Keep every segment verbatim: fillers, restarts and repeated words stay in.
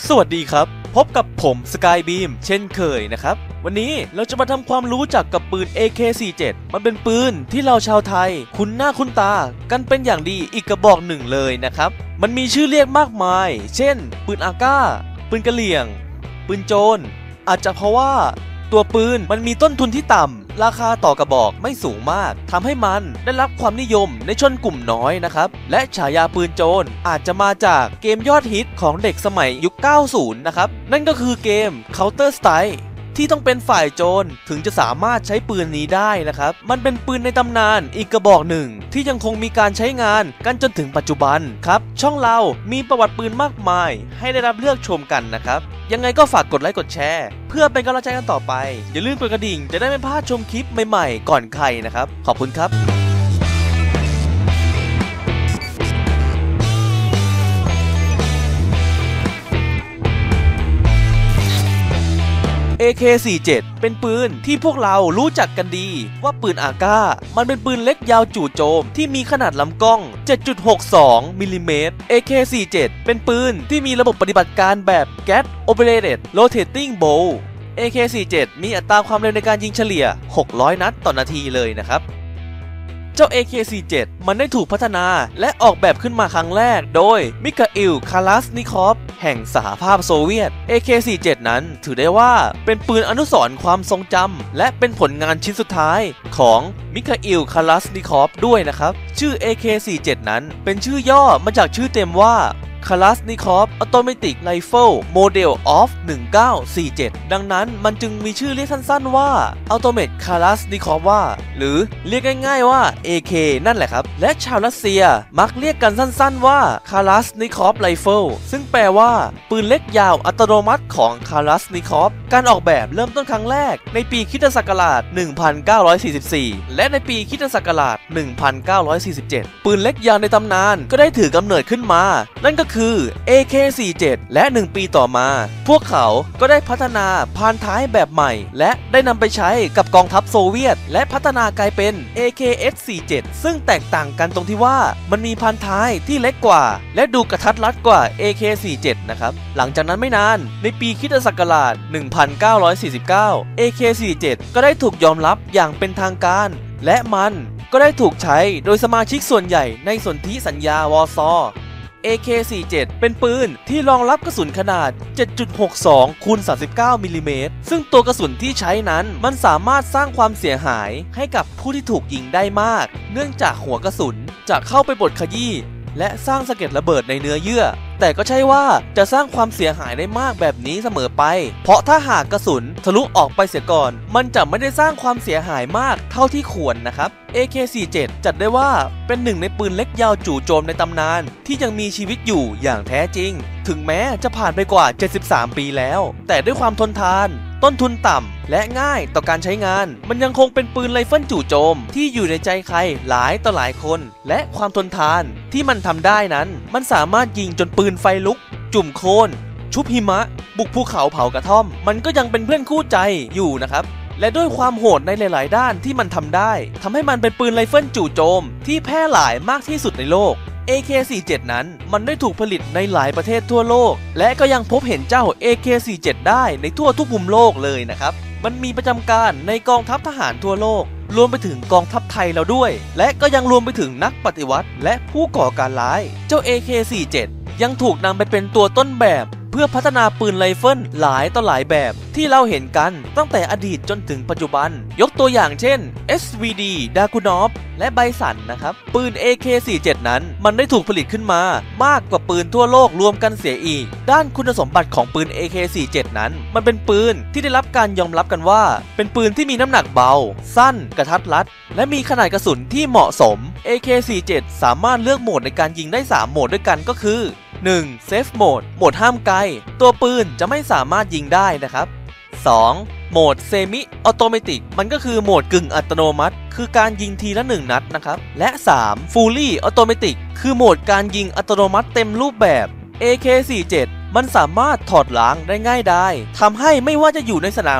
สวัสดีครับพบกับผมสกายบีมเช่นเคยนะครับวันนี้เราจะมาทำความรู้จักกับปืน เอ เค สี่สิบเจ็ด มันเป็นปืนที่เราชาวไทยคุ้นหน้าคุ้นตากันเป็นอย่างดีอีกกระบอกหนึ่งเลยนะครับมันมีชื่อเรียกมากมายเช่นปืนอาก้าปืนกระเหลี่ยงปืนโจรอาจจะเพราะว่าตัวปืนมันมีต้นทุนที่ต่ำราคาต่อกระบอกไม่สูงมากทำให้มันได้รับความนิยมในชนกลุ่มน้อยนะครับและฉายาปืนโจรอาจจะมาจากเกมยอดฮิตของเด็กสมัยยุค เก้าสิบ นะครับนั่นก็คือเกม Counter Strike ที่ต้องเป็นฝ่ายโจรถึงจะสามารถใช้ปืนนี้ได้นะครับมันเป็นปืนในตำนานอีกกระบอกหนึ่งที่ยังคงมีการใช้งานกันจนถึงปัจจุบันครับช่องเรามีประวัติปืนมากมายให้ได้รับเลือกชมกันนะครับยังไงก็ฝากกดไลค์กดแชร์เพื่อเป็นกำลังใจกันต่อไปอย่าลืมกดกระดิ่งจะได้ไม่พลาดชมคลิปใหม่ๆก่อนใครนะครับขอบคุณครับเอ เค สี่สิบเจ็ด เป็นปืนที่พวกเรารู้จักกันดีว่าปืนอาก้ามันเป็นปืนเล็กยาวจู่โจมที่มีขนาดลำกล้อง เจ็ดจุดหกสอง มิลลิเมตร เอ เค สี่สิบเจ็ด เป็นปืนที่มีระบบปฏิบัติการแบบ Gas Operated Rotating Bow เอ เค สี่สิบเจ็ด มีอัตราความเร็วในการยิงเฉลี่ยหกร้อยนัดต่อนาทีเลยนะครับเจ้า เอ เค สี่สิบเจ็ด มันได้ถูกพัฒนาและออกแบบขึ้นมาครั้งแรกโดยมิคาอิล คาลาสนิคอฟแห่งสหภาพโซเวียต เอ เค สี่สิบเจ็ด นั้นถือได้ว่าเป็นปืนอนุสรณ์ความทรงจำและเป็นผลงานชิ้นสุดท้ายของมิคาอิล คาลาสนิคอฟด้วยนะครับชื่อ เอ เค สี่สิบเจ็ด นั้นเป็นชื่อย่อมาจากชื่อเต็มว่าKalashnikov Automatic Rifle Model of หนึ่งเก้าสี่เจ็ด ดังนั้นมันจึงมีชื่อเรียกสั้นๆว่า Automatic Kalashnikov ว่าหรือเรียกง่ายๆว่า เอ เค นั่นแหละครับและชาวรัสเซียมักเรียกกันสั้นๆว่า Kalashnikov Rifle ซึ่งแปลว่าปืนเล็กยาวอัตโนมัติของ Kalashnikov การออกแบบเริ่มต้นครั้งแรกในปีคริสตศักราช หนึ่งพันเก้าร้อยสี่สิบสี่ และในปีคริสตศักราช หนึ่งพันเก้าร้อยสี่สิบเจ็ด ปืนเล็กยาวในตำนานก็ได้ถือกำเนิดขึ้นมานั่นก็คือ เอ เค สี่สิบเจ็ด และหนึ่งปีต่อมาพวกเขาก็ได้พัฒนาพานท้ายแบบใหม่และได้นำไปใช้กับกองทัพโซเวียตและพัฒนากลายเป็น เอ เค เอส สี่สิบเจ็ด ซึ่งแตกต่างกันตรงที่ว่ามันมีพานท้ายที่เล็กกว่าและดูกระทัดรัดกว่า เอ เค สี่สิบเจ็ด นะครับหลังจากนั้นไม่นานในปีคริสตศักราช หนึ่งพันเก้าร้อยสี่สิบเก้า เอ เค สี่สิบเจ็ด ก็ได้ถูกยอมรับอย่างเป็นทางการและมันก็ได้ถูกใช้โดยสมาชิกส่วนใหญ่ในสนธิสัญญาวอร์ซอเอ เค สี่สิบเจ็ด เป็นปืนที่รองรับกระสุนขนาด เจ็ดจุดหกสอง คูณ สามสิบเก้า มิลลิเมตรซึ่งตัวกระสุนที่ใช้นั้นมันสามารถสร้างความเสียหายให้กับผู้ที่ถูกยิงได้มากเนื่องจากหัวกระสุนจะเข้าไปบดขยี้และสร้างสะเก็ดระเบิดในเนื้อเยื่อแต่ก็ใช่ว่าจะสร้างความเสียหายได้มากแบบนี้เสมอไปเพราะถ้าหากกระสุนทะลุออกไปเสียก่อนมันจะไม่ได้สร้างความเสียหายมากเท่าที่ควรนะครับ เอ เค สี่สิบเจ็ด จัดได้ว่าเป็นหนึ่งในปืนเล็กยาวจู่โจมในตำนานที่ยังมีชีวิตอยู่อย่างแท้จริงถึงแม้จะผ่านไปกว่าเจ็ดสิบสามปีแล้วแต่ด้วยความทนทานต้นทุนต่ำและง่ายต่อการใช้งานมันยังคงเป็นปืนไรเฟิลจู่โจมที่อยู่ในใจใครหลายต่อหลายคนและความทนทานที่มันทำได้นั้นมันสามารถยิงจนปืนไฟลุกจุ่มโคลนชุบหิมะบุกภูเขาเผากระท่อมมันก็ยังเป็นเพื่อนคู่ใจอยู่นะครับและด้วยความโหดในหลายๆด้านที่มันทำได้ทำให้มันเป็นปืนไรเฟิลจู่โจมที่แพร่หลายมากที่สุดในโลก เอ เค สี่สิบเจ็ด นั้นมันได้ถูกผลิตในหลายประเทศทั่วโลกและก็ยังพบเห็นเจ้า เอ เค สี่สิบเจ็ด ได้ในทั่วทุกมุมโลกเลยนะครับมันมีประจำการในกองทัพทหารทั่วโลกรวมไปถึงกองทัพไทยเราด้วยและก็ยังรวมไปถึงนักปฏิวัติและผู้ก่อการร้ายเจ้า เอ เค สี่สิบเจ็ด ยังถูกนำไปเป็นตัวต้นแบบเพื่อพัฒนาปืนไรเฟิลหลายต่อหลายแบบที่เราเห็นกันตั้งแต่อดีตจนถึงปัจจุบันยกตัวอย่างเช่น เอส วี ดี Dragunov และไบสันนะครับปืน เอ เค สี่สิบเจ็ด นั้นมันได้ถูกผลิตขึ้นมามากกว่าปืนทั่วโลกรวมกันเสียอีกด้านคุณสมบัติของปืน เอ เค สี่สิบเจ็ด นั้นมันเป็นปืนที่ได้รับการยอมรับกันว่าเป็นปืนที่มีน้ำหนักเบาสั้นกระทัดรัดและมีขนาดกระสุนที่เหมาะสม เอ เค สี่สิบเจ็ด สามารถเลือกโหมดในการยิงได้สามโหมดด้วยกันก็คือหนึ่ง Safe Mode โหมดห้ามไกลตัวปืนจะไม่สามารถยิงได้นะครับสองโหมด Semi Automatic มันก็คือโหมดกึ่งอัตโนมัติคือการยิงทีละหนึ่งนัดนะครับและสาม Fully Automatic คือโหมดการยิงอัตโนมัติเต็มรูปแบบ เอ เค สี่สิบเจ็ด มันสามารถถอดล้างได้ง่ายได้ทำให้ไม่ว่าจะอยู่ในสนามรบ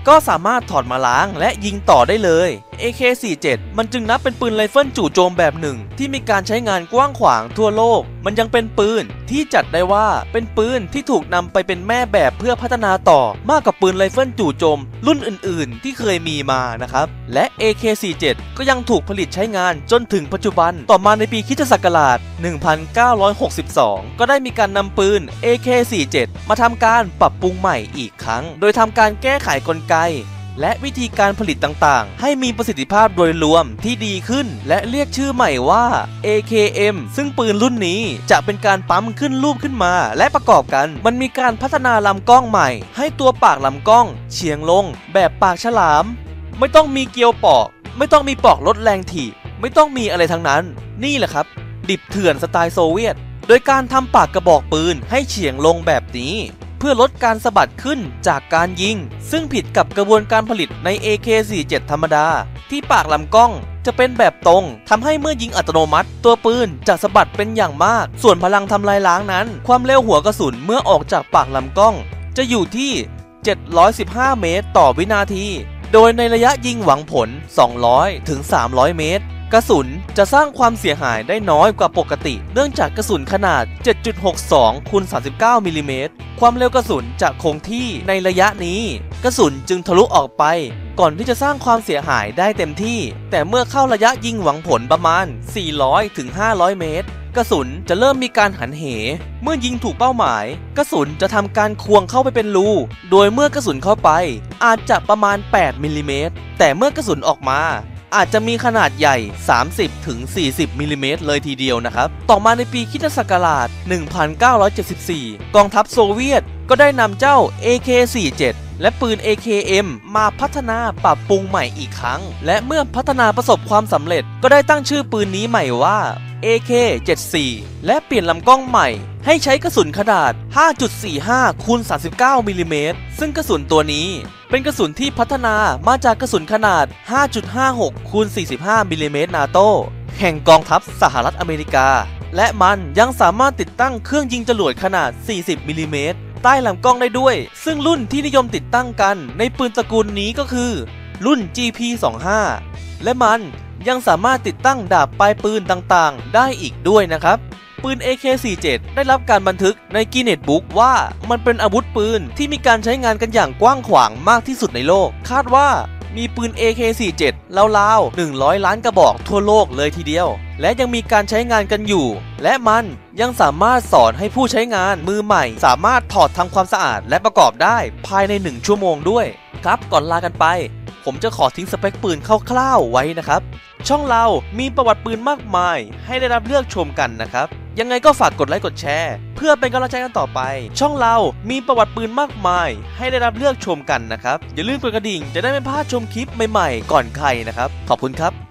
ก็สามารถถอดมาล้างและยิงต่อได้เลย เอ เค สี่สิบเจ็ด มันจึงนับเป็นปืนไรเฟิลจู่โจมแบบหนึ่งที่มีการใช้งานกว้างขวางทั่วโลกมันยังเป็นปืนที่จัดได้ว่าเป็นปืนที่ถูกนำไปเป็นแม่แบบเพื่อพัฒนาต่อมากกว่าปืนไรเฟิลจู่โจมรุ่นอื่นๆที่เคยมีมานะครับและ เอ เค สี่สิบเจ็ด ก็ยังถูกผลิตใช้งานจนถึงปัจจุบันต่อมาในปีคริสตศักราช หนึ่งพันเก้าร้อยหกสิบสอง ก็ได้มีการนำปืน เอ เค สี่สิบเจ็ด มาทำการปรับปรุงใหม่อีกครั้งโดยทำการแก้ไขกลไกและวิธีการผลิตต่างๆให้มีประสิทธิภาพโดยรวมที่ดีขึ้นและเรียกชื่อใหม่ว่า เอ เค เอ็ม ซึ่งปืนรุ่นนี้จะเป็นการปั๊มขึ้นรูปขึ้นมาและประกอบกันมันมีการพัฒนาลำกล้องใหม่ให้ตัวปากลำกล้องเฉียงลงแบบปากฉลามไม่ต้องมีเกลียวปอกไม่ต้องมีปอกลดแรงถีบไม่ต้องมีอะไรทั้งนั้นนี่แหละครับดิบเถื่อนสไตล์โซเวียตโดยการทำปากกระบอกปืนให้เฉียงลงแบบนี้เพื่อลดการสะบัดขึ้นจากการยิงซึ่งผิดกับกระบวนการผลิตใน เอ เค สี่สิบเจ็ด ธรรมดาที่ปากลำกล้องจะเป็นแบบตรงทำให้เมื่อยิงอัตโนมัติตัวปืนจะสะบัดเป็นอย่างมากส่วนพลังทำลายล้างนั้นความเร็วหัวกระสุนเมื่อออกจากปากลำกล้องจะอยู่ที่เจ็ดร้อยสิบห้าเมตรต่อวินาทีโดยในระยะยิงหวังผลสองร้อยถึงสามร้อยเมตรกระสุนจะสร้างความเสียหายได้น้อยกว่าปกติเนื่องจากกระสุนขนาด เจ็ดจุดหกสอง คูณ สามสิบเก้า มิลลิเมตรความเร็วกระสุนจะคงที่ในระยะนี้กระสุนจึงทะลุออกไปก่อนที่จะสร้างความเสียหายได้เต็มที่แต่เมื่อเข้าระยะยิงหวังผลประมาณ สี่ร้อยถึงห้าร้อย เมตรกระสุนจะเริ่มมีการหันเหเมื่อยิงถูกเป้าหมายกระสุนจะทำการควงเข้าไปเป็นรูโดยเมื่อกระสุนเข้าไปอาจจะประมาณ แปด มิลลิเมตรแต่เมื่อกระสุนออกมาอาจจะมีขนาดใหญ่ สามสิบถึงสี่สิบ มิลลิเมตรเลยทีเดียวนะครับต่อมาในปีคริสตศักราช หนึ่งพันเก้าร้อยเจ็ดสิบสี่ กองทัพโซเวียตก็ได้นำเจ้า เอ เค สี่สิบเจ็ด และปืน เอ เค เอ็ม มาพัฒนาปรับปรุงใหม่อีกครั้งและเมื่อพัฒนาประสบความสำเร็จก็ได้ตั้งชื่อปืนนี้ใหม่ว่า เอ เค เจ็ดสิบสี่ และเปลี่ยนลำกล้องใหม่ให้ใช้กระสุนขนาด ห้าจุดสี่ห้า คูณ สามสิบเก้า มิลลิเมตรซึ่งกระสุนตัวนี้เป็นกระสุนที่พัฒนามาจากกระสุนขนาด ห้าจุดห้าหก คูณ สี่สิบห้า มิลลิเมตรนาโต้แห่งกองทัพสหรัฐอเมริกาและมันยังสามารถติดตั้งเครื่องยิงจรวดขนาด สี่สิบ มิลลิเมตรใต้ลำกล้องได้ด้วยซึ่งรุ่นที่นิยมติดตั้งกันในปืนตระกูลนี้ก็คือรุ่น จี พี ยี่สิบห้า และมันยังสามารถติดตั้งดาบปลายปืนต่างๆได้อีกด้วยนะครับปืน เอ เค สี่สิบเจ็ด ได้รับการบันทึกในกินเนสบุ๊กว่ามันเป็นอาวุธปืนที่มีการใช้งานกันอย่างกว้างขวางมากที่สุดในโลกคาดว่ามีปืน เอ เค สี่สิบเจ็ด ราวๆหนึ่งร้อยล้านกระบอกทั่วโลกเลยทีเดียวและยังมีการใช้งานกันอยู่และมันยังสามารถสอนให้ผู้ใช้งานมือใหม่สามารถถอดทำความสะอาดและประกอบได้ภายในหนึ่งชั่วโมงด้วยครับก่อนลากันไปผมจะขอทิ้งสเปคปืนคร่าวๆไว้นะครับช่องเรามีประวัติปืนมากมายให้ได้รับเลือกชมกันนะครับยังไงก็ฝากกดไลค์กดแชร์เพื่อเป็นกำลังใจกันต่อไปช่องเรามีประวัติปืนมากมายให้ได้รับเลือกชมกันนะครับอย่าลืมกดกระดิ่งจะได้ไม่พลาดชมคลิปใหม่ๆก่อนใครนะครับขอบคุณครับ